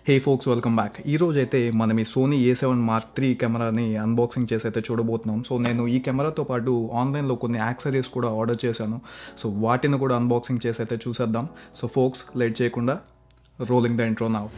Hey folks, welcome back. ఈ రోజు అయితే మనం ఈ Sony A7 Mark III కెమెరాని అన్బాక్సింగ్ చేసి అయితే చూడబోతున్నాం. సో నేను ఈ కెమెరాతో పాటు ఆన్లైన్లో కొన్ని యాక్సెసరీస్ కూడా ఆర్డర్ చేశాను. సో వాటిని కూడా అన్బాక్సింగ్ చేసి అయితే చూసేద్దాం. సో folks, లేట్ చేయకుండా రోలింగ్ ద ఇంట్రో నౌ.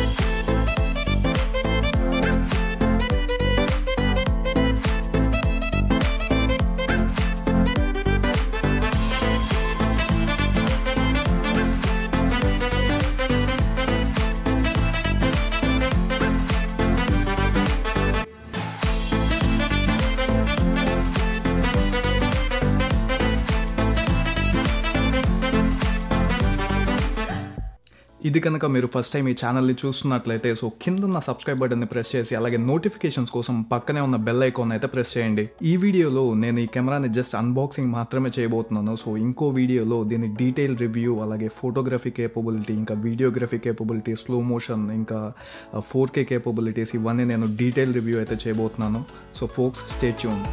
ఇది కనుక మీరు ఫస్ట్ టైం ఈ ఛానల్ని చూస్తున్నట్లయితే సో కింద ఉన్న సబ్స్క్రైబ్ బటన్ని ప్రెస్ చేసి అలాగే నోటిఫికేషన్స్ కోసం పక్కనే ఉన్న బెల్ ఐకాన్ అయితే ప్రెస్ చేయండి. ఈ వీడియోలో నేను ఈ కెమెరాని జస్ట్ అన్బాక్సింగ్ మాత్రమే చేయబోతున్నాను. సో ఇంకో వీడియోలో దీని డీటెయిల్ రివ్యూ అలాగే ఫోటోగ్రఫీ కేపబిలిటీ ఇంకా వీడియోగ్రఫీ కేపబిలిటీ స్లో మోషన్ ఇంకా 4K కేపబిలిటీస్ ఇవన్నీ నేను డీటెయిల్ రివ్యూ అయితే చేయబోతున్నాను. So folks, stay tune.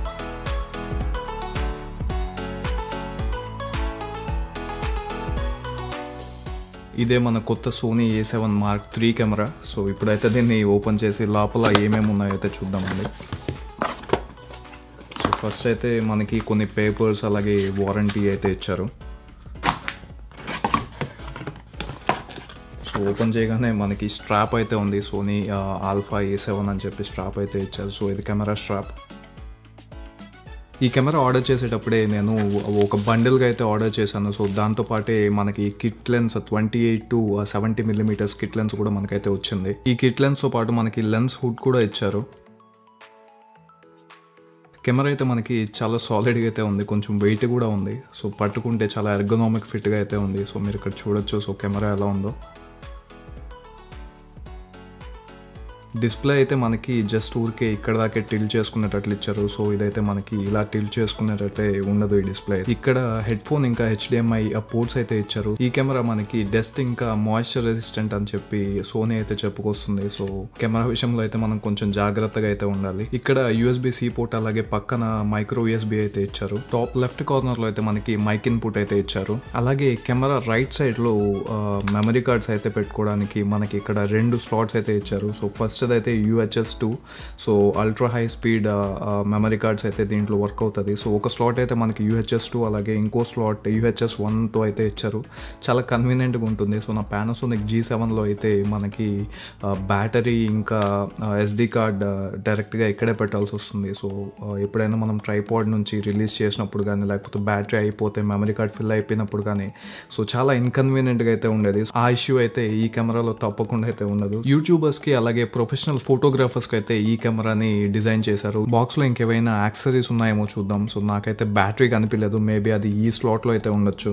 ఇదే మన కొత్త Sony A7 Mark III camera. So ఇప్పుడైతే దీన్ని ఓపెన్ చేసి లోపల ఏమేమి ఉన్నాయో అయితే చూద్దామండి. సో ఫస్ట్ అయితే మనకి కొన్ని పేపర్స్ అలాగే వారంటీ అయితే ఇచ్చారు. సో ఓపెన్ చేయగానే మనకి స్ట్రాప్ అయితే ఉంది. Sony A7 అని చెప్పి స్ట్రాప్ అయితే ఇచ్చారు. సో ఇది కెమెరా స్ట్రాప్. ఈ కెమెరా ఆర్డర్ చేసేటప్పుడే నేను ఒక బండిల్గా అయితే ఆర్డర్ చేశాను. సో దాంతోపాటే మనకి kit lens 28 to 70 mm kit lens కూడా మనకైతే వచ్చింది. ఈ కిట్ లెన్స్తో పాటు మనకి లెన్స్ హుడ్ కూడా ఇచ్చారు. కెమెరా అయితే మనకి చాలా సాలిడ్గా అయితే ఉంది, కొంచెం వెయిట్ కూడా ఉంది. సో పట్టుకుంటే చాలా ఎర్గనామిక్ ఫిట్గా అయితే ఉంది. సో మీరు ఇక్కడ చూడొచ్చు సో కెమెరా ఎలా ఉందో. డిస్ప్లే అయితే మనకి జస్ట్ ఊరికే ఇక్కడ దాకే టిల్ట్ చేసుకునేటట్లు ఇచ్చారు. సో ఇదైతే మనకి ఇలా టిల్ట్ చేసుకునేటట్లే ఉండదు ఈ డిస్ప్లే. ఇక్కడ హెడ్ ఫోన్ ఇంకా HDMI పోర్ట్స్ అయితే ఇచ్చారు. ఈ కెమెరా మనకి డస్ట్ ఇంకా మాయిశ్చర్ రెసిస్టెంట్ అని చెప్పి సోనీ అయితే చెప్పుకొస్తుంది. సో కెమెరా విషయంలో అయితే మనం కొంచెం జాగ్రత్తగా అయితే ఉండాలి. ఇక్కడ USB-C పోర్ట్ అలాగే పక్కన మైక్రో USB అయితే ఇచ్చారు. టాప్ లెఫ్ట్ కార్నర్ లో అయితే మనకి మైక్ ఇన్పుట్ అయితే ఇచ్చారు. అలాగే కెమెరా రైట్ సైడ్ లో మెమరీ కార్డ్స్ అయితే పెట్టుకోవడానికి మనకి ఇక్కడ 2 స్లాట్స్ అయితే ఇచ్చారు. సో ఫస్ట్ అయితే UHS 2. So ultra high speed memory cards అయితే దీంట్లో వర్క్ అవుతుంది. సో ఒక స్లాట్ అయితే మనకి UHS 2 అలాగే ఇంకో స్లాట్ UHS 1తో అయితే ఇచ్చారు. చాలా కన్వీనియంట్గా ఉంటుంది. సో నా Panasonic G7లో అయితే మనకి బ్యాటరీ ఇంకా SD కార్డ్ డైరెక్ట్గా ఇక్కడే పెట్టాల్సి వస్తుంది. సో ఎప్పుడైనా మనం ట్రైపాడ్ నుంచి రిలీజ్ చేసినప్పుడు కానీ లేకపోతే బ్యాటరీ అయిపోతే మెమరీ కార్డ్ ఫిల్ అయిపోయినప్పుడు కానీ సో చాలా ఇన్కన్వీనియంట్గా అయితే ఉండేది. ఆ ఇష్యూ అయితే ఈ కెమెరాలో తప్పకుండా అయితే ఉండదు. యూట్యూబర్స్కి అలాగే ప్రొఫెషనల్ ఫోటోగ్రాఫర్స్కి అయితే ఈ కెమెరాని డిజైన్ చేశారు. బాక్స్లో ఇంకేమైనా యాక్సెసరీస్ ఉన్నాయేమో చూద్దాం. సో నాకైతే బ్యాటరీ కనిపించలేదు, మేబీ అది ఈ స్లాట్లో అయితే ఉండొచ్చు.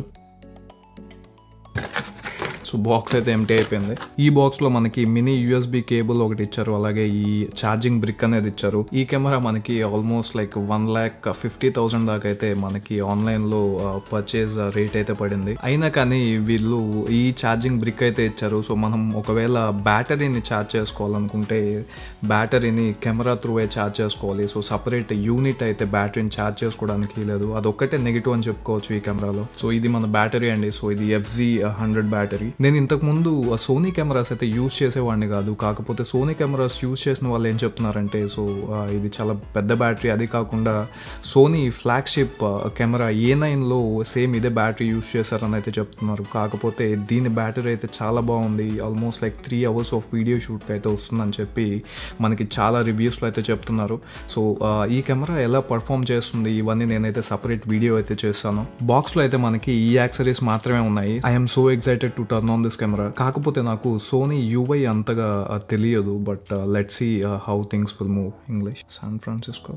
సో బాక్స్ అయితే ఎంటీ అయిపోయింది. ఈ బాక్స్లో మనకి మినీ USB కేబుల్ ఒకటి ఇచ్చారు, అలాగే ఈ ఛార్జింగ్ బ్రిక్ అనేది ఇచ్చారు. ఈ కెమెరా మనకి ఆల్మోస్ట్ లైక్ 1,50,000 దాకా అయితే మనకి ఆన్లైన్లో పర్చేజ్ రేట్ అయితే పడింది. అయినా కానీ వీళ్ళు ఈ ఛార్జింగ్ బ్రిక్ అయితే ఇచ్చారు. సో మనం ఒకవేళ బ్యాటరీని ఛార్జ్ చేసుకోవాలనుకుంటే బ్యాటరీని కెమెరా త్రూవే ఛార్జ్ చేసుకోవాలి. సో సపరేట్ యూనిట్ అయితే బ్యాటరీని ఛార్జ్ చేసుకోవడానికి లేదు. అదొక్కటే నెగిటివ్ అని చెప్పుకోవచ్చు ఈ కెమెరాలో. సో ఇది మన బ్యాటరీ అండి. సో ఇది FZ100 బ్యాటరీ. నేను ఇంతకు ముందు సోనీ కెమెరాస్ అయితే యూజ్ చేసేవాడిని కాదు. కాకపోతే సోనీ కెమెరాస్ యూజ్ చేసిన వాళ్ళు ఏం చెప్తున్నారంటే సో ఇది చాలా పెద్ద బ్యాటరీ, అది కాకుండా సోనీ ఫ్లాగ్షిప్ కెమెరా A9లో సేమ్ ఇదే బ్యాటరీ యూజ్ చేశారని అయితే చెప్తున్నారు. కాకపోతే దీని బ్యాటరీ అయితే చాలా బాగుంది. Almost like 3 hours of video షూట్కి అయితే వస్తుందని చెప్పి మనకి చాలా రివ్యూస్లో అయితే చెప్తున్నారు. సో ఈ కెమెరా ఎలా పర్ఫామ్ చేస్తుంది ఇవన్నీ నేనైతే సపరేట్ వీడియో అయితే చేస్తాను. బాక్స్లో అయితే మనకి ఈ యాక్సెసరీస్ మాత్రమే ఉన్నాయి. I'm so excited to turn on this camera. కాకపోతే నాకు సోనీ UI అంతగా తెలియదు. But let's see how things will move. English San Francisco.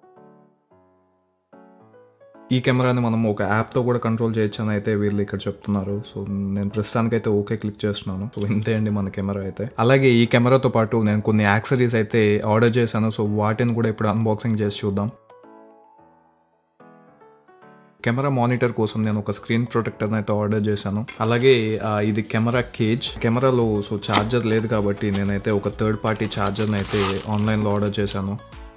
ఈ కెమెరాని మనం ఒక యాప్తో కూడా కంట్రోల్ చేయొచ్చు అని అయితే వీళ్ళు ఇక్కడ చెప్తున్నారు. సో నేను ప్రస్తుతానికి అయితే ఓకే క్లిక్ చేస్తున్నాను. సో ఇంతే అండి మన కెమెరా అయితే. అలాగే ఈ కెమెరాతో పాటు నేను కొన్ని యాక్సెసరీస్ అయితే ఆర్డర్ చేశాను. సో వాటిని కూడా ఇప్పుడు అన్బాక్సింగ్ చేసి చూద్దాం. కెమెరా మానిటర్ కోసం నేను ఒక స్క్రీన్ ప్రొటెక్టర్ అయితే ఆర్డర్ చేశాను. అలాగే ఇది కెమెరా కేజ్. కెమెరాలో సో ఛార్జర్ లేదు కాబట్టి నేనైతే ఒక థర్డ్ పార్టీ ఛార్జర్ని అయితే ఆన్లైన్లో ఆర్డర్ చేశాను.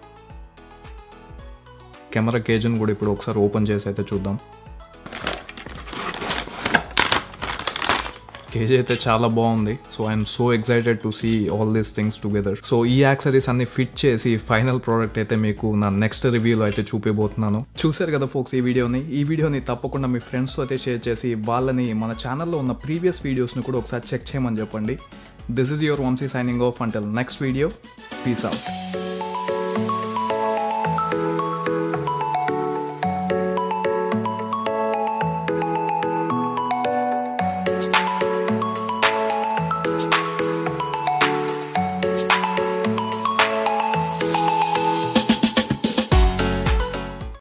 కెమెరా కేజ్ని కూడా ఇప్పుడు ఒకసారి ఓపెన్ చేసి అయితే చూద్దాం. కేజీ అయితే చాలా బాగుంది. So I'm so excited to see all these things together. So ఈ యాక్సరీస్ అన్ని ఫిట్ చేసి ఫైనల్ ప్రోడక్ట్ అయితే మీకు నా నెక్స్ట్ రివ్యూలో అయితే చూపిపోతున్నాను. చూసారు కదా ఫోక్స్ ఈ వీడియోని తప్పకుండా మీ ఫ్రెండ్స్తో అయితే షేర్ చేసి వాళ్ళని మన ఛానల్లో ఉన్న ప్రీవియస్ వీడియోస్ని కూడా ఒకసారి చెక్ చేయమని చెప్పండి. This is your Vamsi signing off until next video. Peace out.